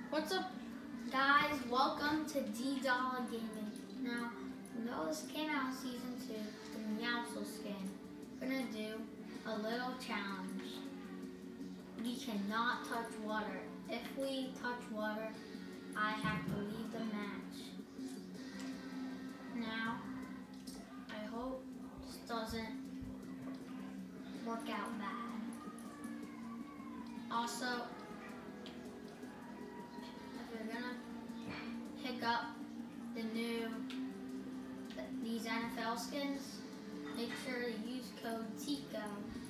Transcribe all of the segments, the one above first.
What's up, guys? Welcome to D-Dollar Gaming. Now, you know this came out in Season 2, the Meowscles skin. We're gonna do a little challenge. We cannot touch water. If we touch water, I have to leave the match. Now, I hope this doesn't work out bad. Also, we're gonna pick up these NFL skins. Make sure to use code TICO.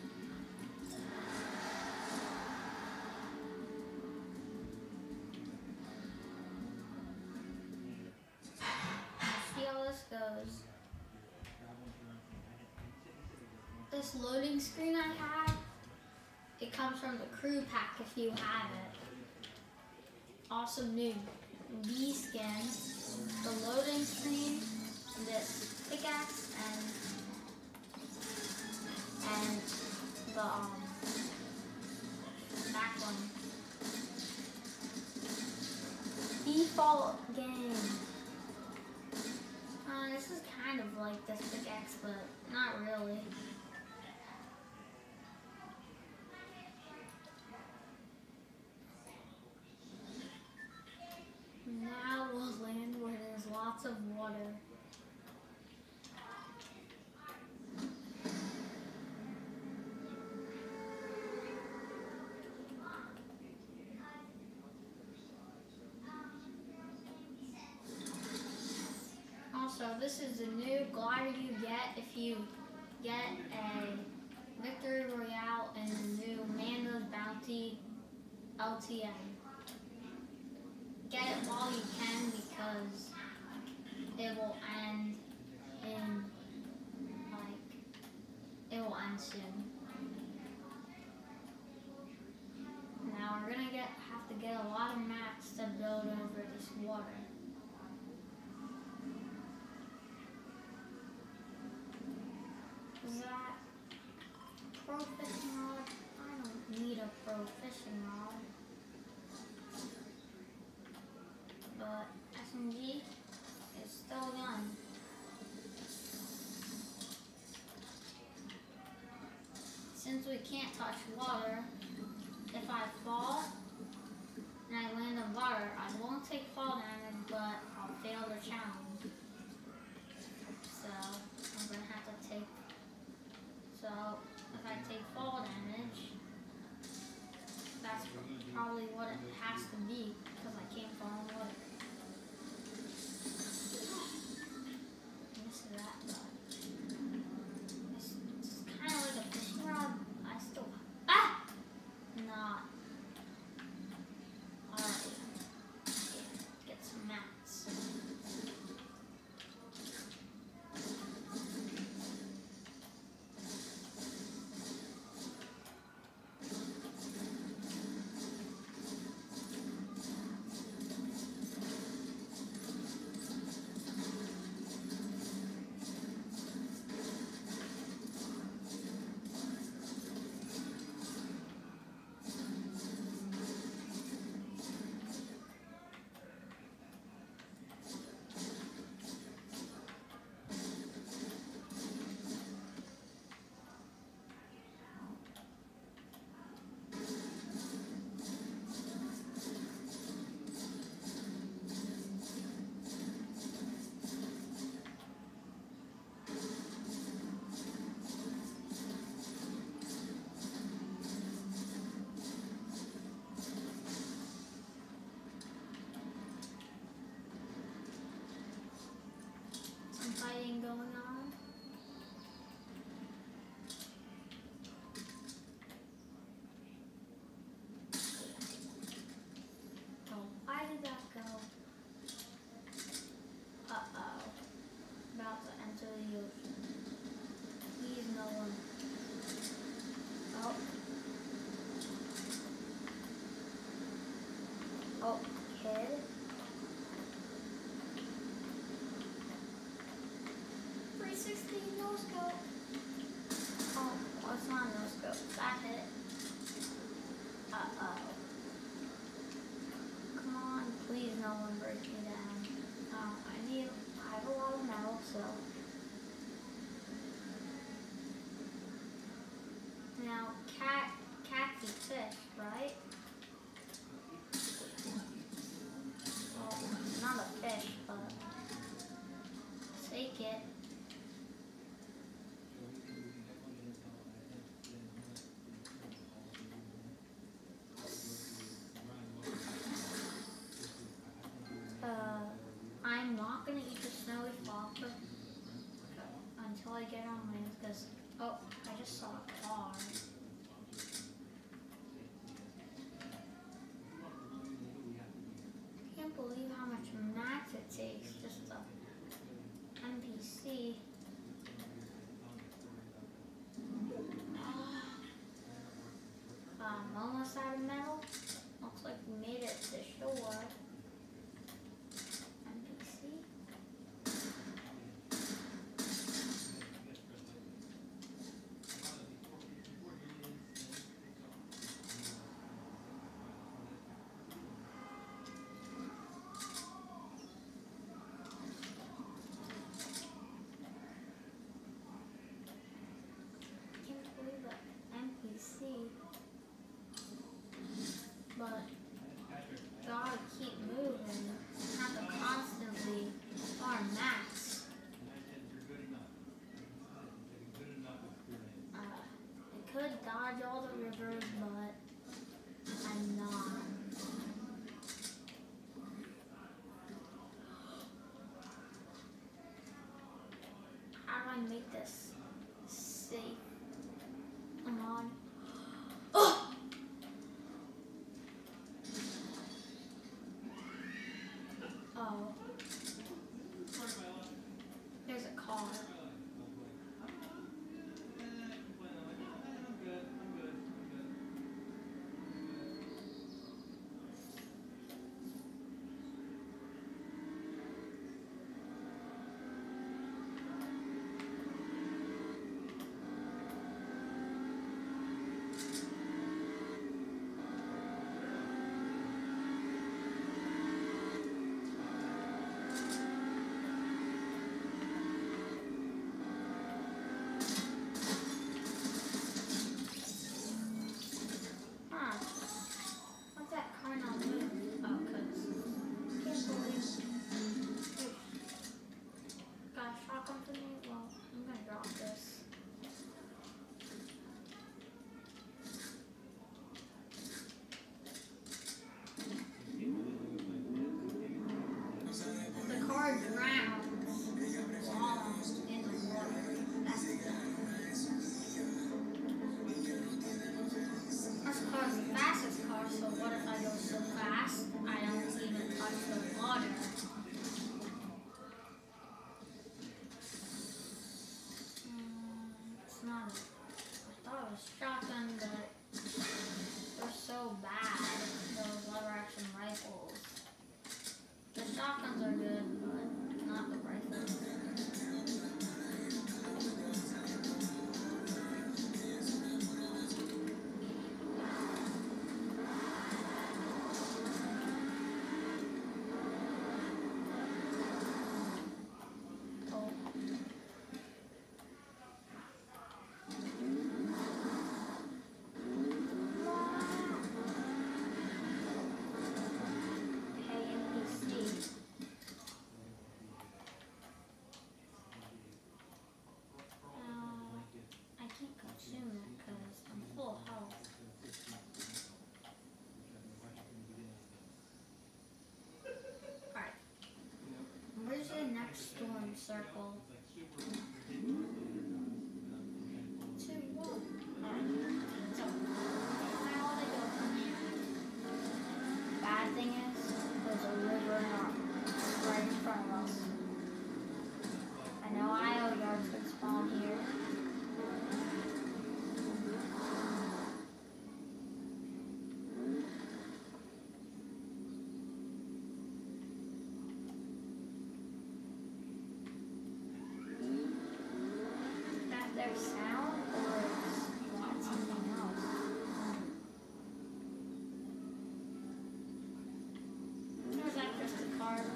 See how this goes. This loading screen I have, it comes from the crew pack if you have it. Also new. These skins, the loading screen, this pickaxe, and the back one. Default game. This is kind of like this pickaxe, but not really. Now we'll land where there's lots of water. Also, this is the new glider you get if you get a Victory Royale in the new Mando's Bounty LTM. Get it while you can because it will end soon. Now we're gonna have to get a lot of mats to build over this water. Is that pro fishing rod? I don't need a pro fishing rod. But SMG is still young. Since we can't touch water, if I fall and I land in water, I won't take fall damage, but I'll fail the challenge. So I'm gonna have to take. So if I take fall damage, that's probably what it has to be because I can't fall in water. Miss that, but it's kind of like a fishing rod. I still not. Alright, get some mats. Fighting going on. Oh, why did that go? Uh-oh. About to enter the ocean. Please no one. Oh. Okay. 360 no scope. Oh, well, it's not no scope. That hit. Uh-oh. Come on. break me down. I have a lot of metal, so. Now, cats eat fish, right? Well, not a fish, but take it. I'm not gonna eat the snowy flopper until I get on land, because, oh, I just saw a car. I can't believe how much max it takes just the NPC. Almost out of metal. Looks like we made it to shore. NPC. Can't believe it. NPC. But gotta keep moving. Have to constantly farm max. I could dodge all the rivers, but I'm not. How do I make this safe? Come on. Oh! Oh. There's a car. What's that car not move? Oh, cause can't believe. Got a shotgun for me? Well, I'm gonna drop this. The car drowns while I'm in the water. That's This car's the fastest car, so what if I go so fast I don't even touch the water? It's not. I thought it was shotgun, but they're so bad. Those lever action rifles. The shotguns are good, but not the rifles. Storm circle. To what? So, how would I go from here? Bad thing is, there's a river right in front of us. I know IO yards could spawn here. Their sound, or is something else? Or is that just a car?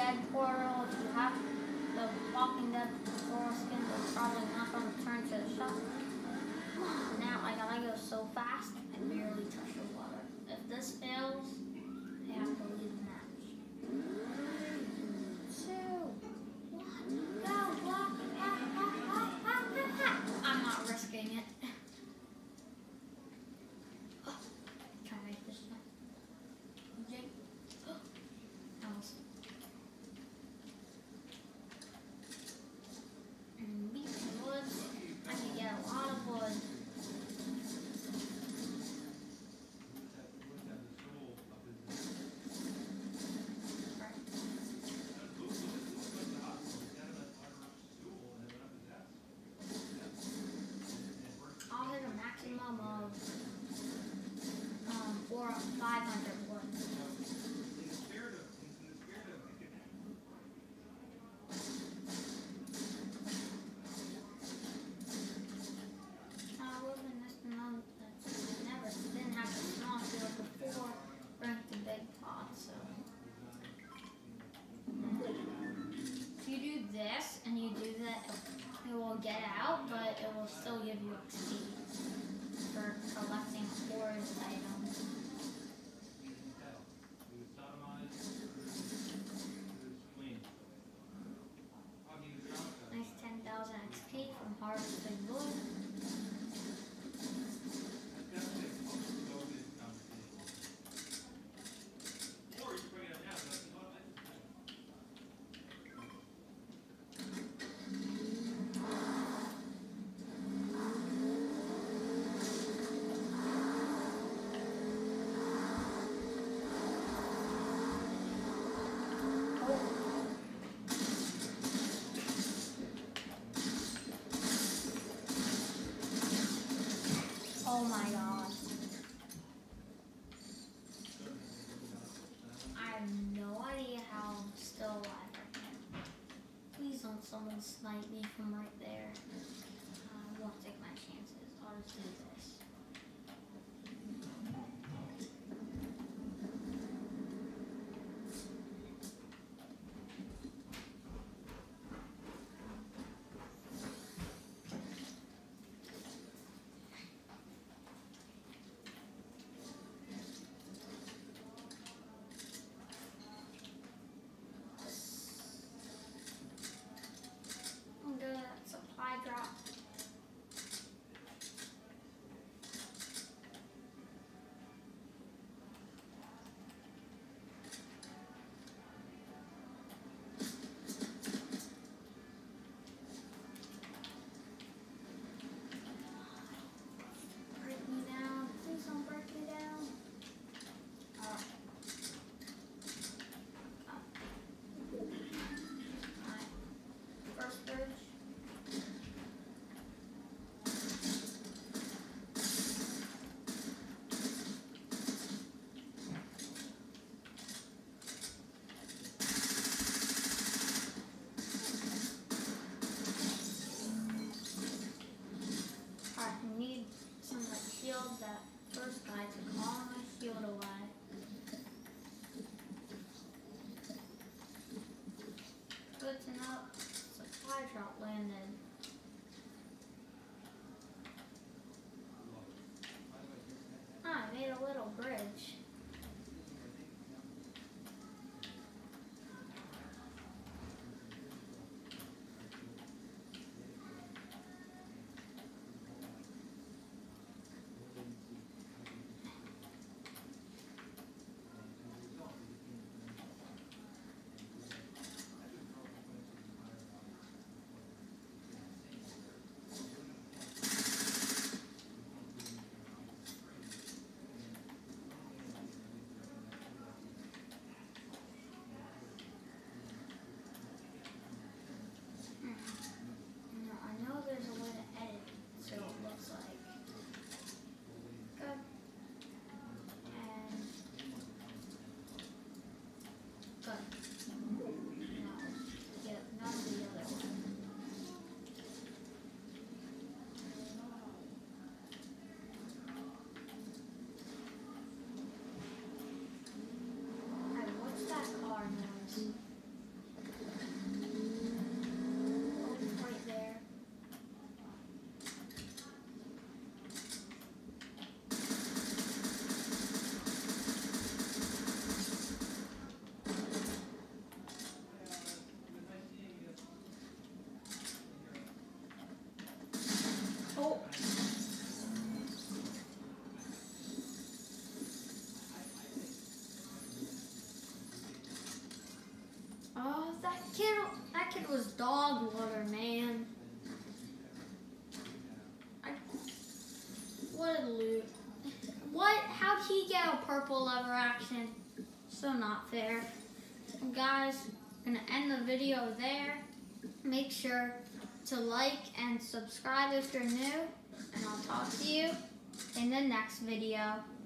Dead portal. If you have the Walking Dead portal skin, they're probably not going to turn to the shop. Now I gotta go so fast, I barely touch the water. If this fails, I have to leave the match. 2, 1, go! Walk! I'm not risking it. Try to make this one. Okay. Almost. And beat the woods. I can get a lot of wood. I'll hit a maximum of 500 wood. I live in this month. I never didn't have a small field before. Burnt the big pot, so. If you do this and you do that, it will get out, but it will still give you XP for collecting forest items. Nice 10,000 XP from harvesting wood. Oh my god. I have no idea how I'm still alive right now. Please don't someone snipe me from right there. I won't take my chances. I'll just do this. The supply drop. Break me down. Please don't break me down. Alright. First bridge. I need some like shield that first guy took all my shield away. Good to know. Supply drop landed. I made a little bridge. was dog water, man. What a loot. What? How'd he get a purple lever action? So not fair. And guys, I'm gonna end the video there. Make sure to like and subscribe if you're new. And I'll talk to you in the next video.